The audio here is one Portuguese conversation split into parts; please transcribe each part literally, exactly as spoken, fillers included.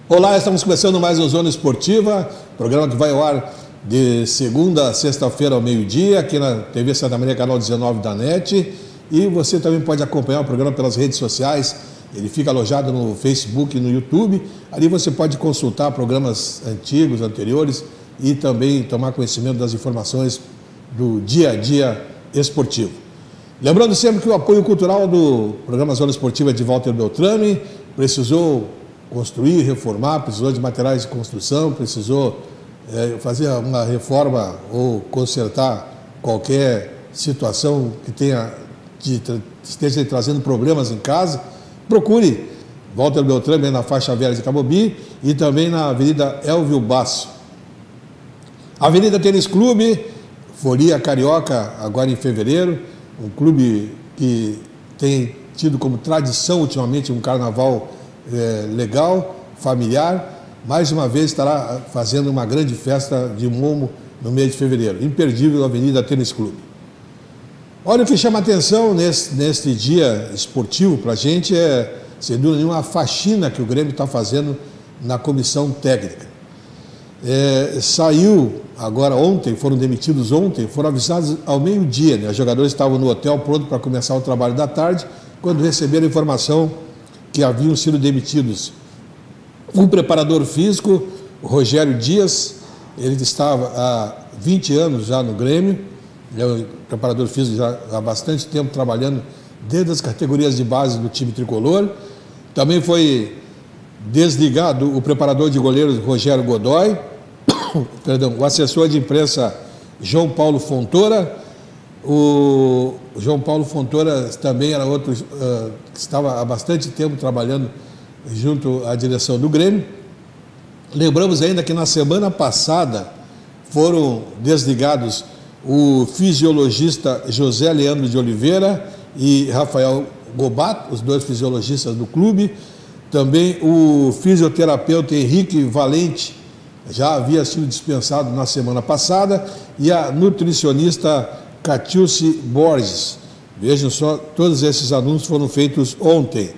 Olá, estamos começando mais um Zona Esportiva, programa que vai ao ar de segunda a sexta-feira ao meio-dia, aqui na T V Santa Maria, canal dezenove da NET. E você também pode acompanhar o programa pelas redes sociais, ele fica alojado no Facebook e no YouTube. Ali você pode consultar programas antigos, anteriores e também tomar conhecimento das informações do dia a dia esportivo. Lembrando sempre que o apoio cultural do programa Zona Esportiva é de Walter Beltrame. Precisou construir, reformar, precisou de materiais de construção, precisou é, fazer uma reforma ou consertar qualquer situação que tenha de, esteja trazendo problemas em casa, procure Walter Beltrame na faixa velha de Camobi e também na Avenida Elvio Basso. Avenida Tênis Clube, Folia Carioca, agora em fevereiro, um clube que tem tido como tradição ultimamente um carnaval é, legal, familiar. Mais uma vez estará fazendo uma grande festa de Momo no mês de fevereiro. Imperdível Avenida Tênis Clube. Olha, o que chama atenção nesse, neste dia esportivo para a gente é, sem dúvida nenhuma, a faxina que o Grêmio está fazendo na comissão técnica. É, saiu agora ontem, foram demitidos ontem, foram avisados ao meio-dia, né? Os jogadores estavam no hotel pronto para começar o trabalho da tarde, quando receberam a informação que haviam sido demitidos o preparador físico, o Rogério Dias. Ele estava há vinte anos já no Grêmio, é o preparador físico já há bastante tempo trabalhando desde as categorias de base do time tricolor. Também foi desligado o preparador de goleiros Rogério Godoy, perdão, o assessor de imprensa João Paulo Fontoura. O João Paulo Fontoura também era outro uh, que estava há bastante tempo trabalhando junto à direção do Grêmio. Lembramos ainda que na semana passada foram desligados o fisiologista José Leandro de Oliveira e Rafael Gobato, os dois fisiologistas do clube. Também o fisioterapeuta Henrique Valente já havia sido dispensado na semana passada, e a nutricionista Catiúce Borges. Vejam só, todos esses anúncios foram feitos ontem.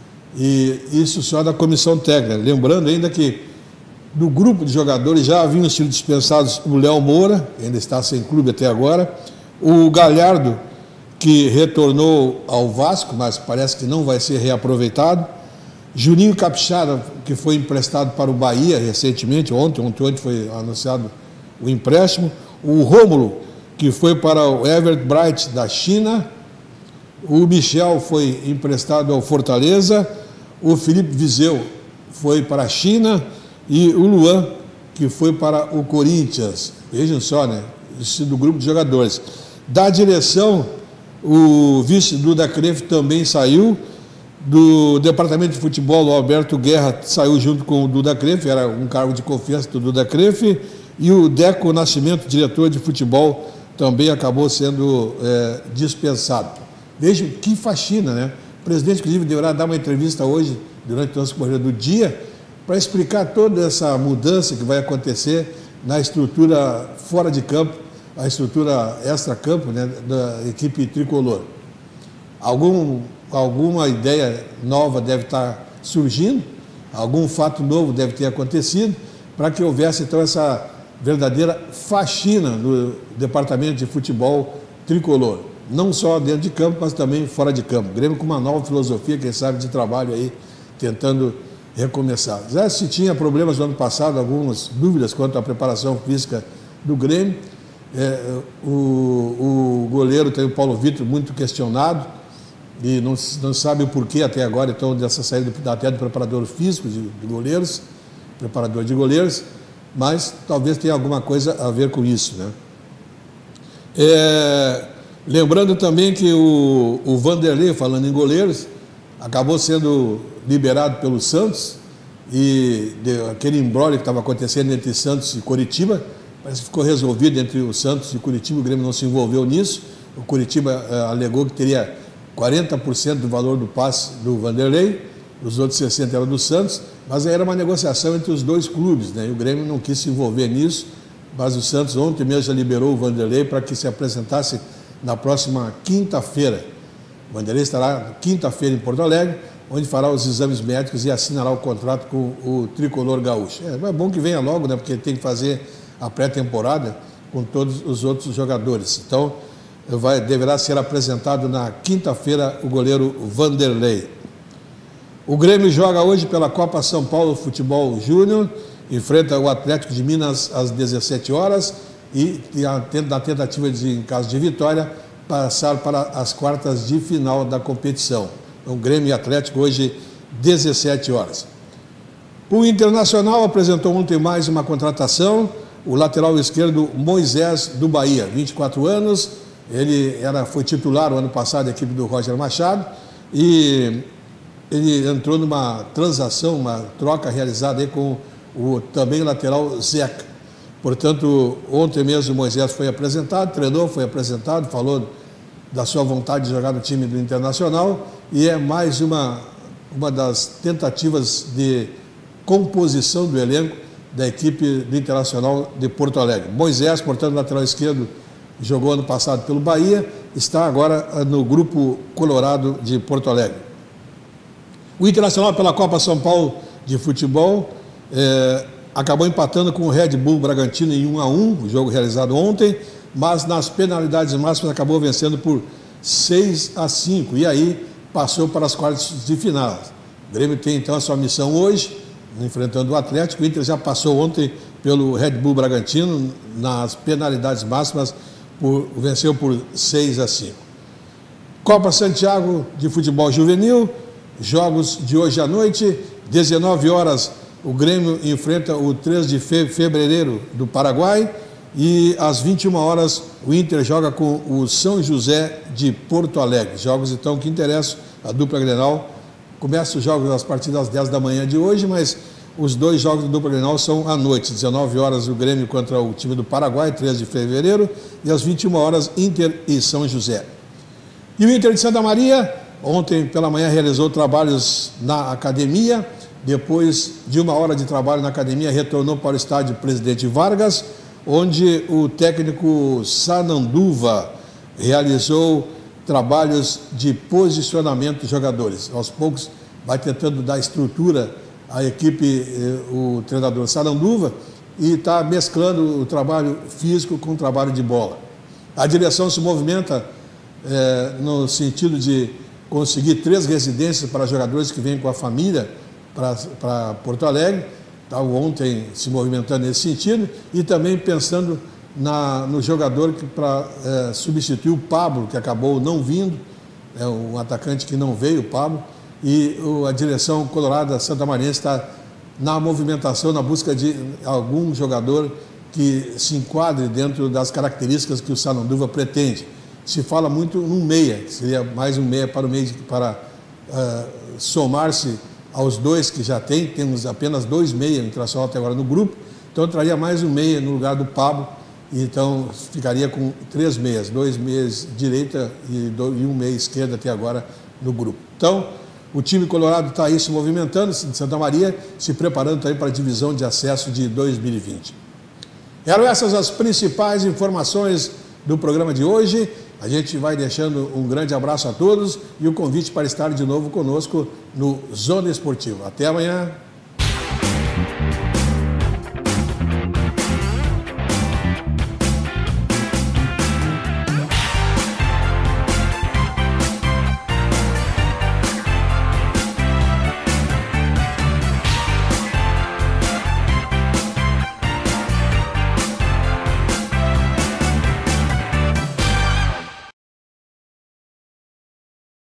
E isso só da comissão técnica. Lembrando ainda que do grupo de jogadores já haviam sido dispensados o Léo Moura, que ainda está sem clube até agora, o Galhardo, que retornou ao Vasco, mas parece que não vai ser reaproveitado, Juninho Capixaba, que foi emprestado para o Bahia recentemente, ontem, ontem, ontem foi anunciado o empréstimo, o Rômulo, que foi para o Everett Bright da China, o Michel foi emprestado ao Fortaleza, o Felipe Viseu foi para a China e o Luan, que foi para o Corinthians. Vejam só, né? Isso do grupo de jogadores. Da direção, o vice Duda Crefe também saiu. Do departamento de futebol, o Alberto Guerra saiu junto com o Duda Crefe, era um cargo de confiança do Duda Crefe, e o Deco Nascimento, diretor de futebol, também acabou sendo é, dispensado. Vejam que faxina, né? O presidente, inclusive, deverá dar uma entrevista hoje, durante o transcorrer do dia, para explicar toda essa mudança que vai acontecer na estrutura fora de campo, a estrutura extra-campo, né, da equipe tricolor. Algum, alguma ideia nova deve estar surgindo, algum fato novo deve ter acontecido, para que houvesse, então, essa verdadeira faxina no departamento de futebol tricolor. Não só dentro de campo, mas também fora de campo. O Grêmio com uma nova filosofia, quem sabe, de trabalho aí, tentando recomeçar. Já se tinha problemas no ano passado, algumas dúvidas quanto à preparação física do Grêmio. É, o, o goleiro tem o Paulo Vitor muito questionado, e não, não sabe o porquê até agora, então, dessa saída até do preparador físico de, de goleiros, preparador de goleiros, mas talvez tenha alguma coisa a ver com isso, né? É, lembrando também que o, o Vanderlei, falando em goleiros, acabou sendo liberado pelo Santos, e de, aquele imbróglio que estava acontecendo entre Santos e Coritiba, parece que ficou resolvido entre o Santos e o Coritiba. O Grêmio não se envolveu nisso. O Coritiba é, alegou que teria quarenta por cento do valor do passe do Vanderlei, os outros sessenta por cento eram do Santos, mas aí era uma negociação entre os dois clubes, né? E o Grêmio não quis se envolver nisso, mas o Santos ontem mesmo já liberou o Vanderlei para que se apresentasse na próxima quinta-feira. O Vanderlei estará quinta-feira em Porto Alegre onde fará os exames médicos e assinará o contrato com o tricolor gaúcho. É, é bom que venha logo, né, porque tem que fazer a pré-temporada com todos os outros jogadores. Então, vai, deverá ser apresentado na quinta-feira o goleiro Vanderlei. O Grêmio joga hoje pela Copa São Paulo Futebol Júnior, enfrenta o Atlético de Minas às dezessete horas e, na tentativa de, em caso de vitória, passar para as quartas de final da competição. Então, Grêmio e Atlético hoje, dezessete horas. O Internacional apresentou ontem mais uma contratação, o lateral esquerdo Moisés do Bahia, vinte e quatro anos, ele era, foi titular o ano passado da equipe do Roger Machado e ele entrou numa transação, uma troca realizada aí com o também lateral Zeca. Portanto, ontem mesmo o Moisés foi apresentado, treinou, foi apresentado, falou da sua vontade de jogar no time do Internacional e é mais uma, uma das tentativas de composição do elenco da equipe do Internacional de Porto Alegre. Moisés, portanto, lateral esquerdo, jogou ano passado pelo Bahia, está agora no grupo colorado de Porto Alegre. O Internacional pela Copa São Paulo de futebol é, acabou empatando com o Red Bull Bragantino em um a um, o jogo realizado ontem, mas nas penalidades máximas acabou vencendo por seis a cinco e aí passou para as quartas de final. O Grêmio tem então a sua missão hoje, enfrentando o Atlético. O Inter já passou ontem pelo Red Bull Bragantino nas penalidades máximas, por, venceu por seis a cinco. Copa Santiago de futebol juvenil, jogos de hoje à noite, dezenove horas, o Grêmio enfrenta o três de fevereiro do Paraguai e às vinte e uma horas o Inter joga com o São José de Porto Alegre. Jogos então que interessam a dupla Grenal. Começa os jogos às partir das dez da manhã de hoje, mas os dois jogos do dupla Grenal são à noite. dezenove horas o Grêmio contra o time do Paraguai, três de fevereiro, e às vinte e uma horas Inter e São José. E o Inter de Santa Maria, ontem pela manhã realizou trabalhos na academia, depois de uma hora de trabalho na academia retornou para o estádio Presidente Vargas, onde o técnico Sananduva realizou trabalhos de posicionamento de jogadores. Aos poucos vai tentando dar estrutura à equipe, o treinador Sananduva, e está mesclando o trabalho físico com o trabalho de bola. A direção se movimenta é, no sentido de conseguir três residências para jogadores que vêm com a família para Porto Alegre. Estava ontem se movimentando nesse sentido e também pensando na, no jogador para é, substituir o Pablo, que acabou não vindo, é um atacante que não veio, o Pablo, e o, a direção colorada santamariense está na movimentação, na busca de algum jogador que se enquadre dentro das características que o Sananduva pretende. Se fala muito num meia, que seria mais um meia para o meio, para uh, somar-se aos dois que já tem. Temos apenas dois meias no Internacional até agora no grupo, então traria mais um meia no lugar do Pablo, e então ficaria com três meias, dois meias direita e, dois, e um meia esquerda até agora no grupo. Então, o time colorado está aí se movimentando, de Santa Maria, se preparando também para a divisão de acesso de dois mil e vinte. Eram essas as principais informações do programa de hoje. A gente vai deixando um grande abraço a todos e o convite para estar de novo conosco no Zona Esportiva. Até amanhã.